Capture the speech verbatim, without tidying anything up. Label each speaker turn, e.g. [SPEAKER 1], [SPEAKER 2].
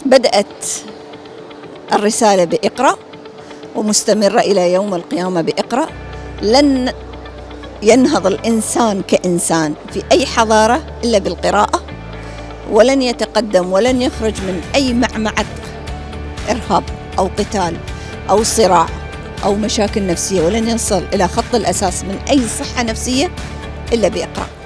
[SPEAKER 1] بدأت الرسالة بإقرأ ومستمرة إلى يوم القيامة بإقرأ. لن ينهض الإنسان كإنسان في أي حضارة إلا بالقراءة، ولن يتقدم ولن يخرج من أي معمعة إرهاب أو قتال أو صراع أو مشاكل نفسية، ولن يصل إلى خط الأساس من أي صحة نفسية إلا بإقرأ.